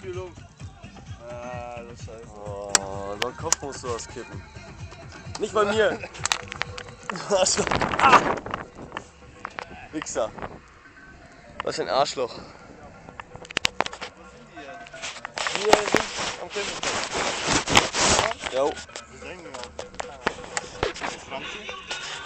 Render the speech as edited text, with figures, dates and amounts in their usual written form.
viel Luft. Ah, das ist scheiße. Oh, so einen Kopf musst du auskippen. Nicht bei mir. Du Arschloch. Ah! Wichser. Was für ein Arschloch. Wo sind die jetzt? Wir sind am Campingplatz. Jo. Wir senken auf. Franzi?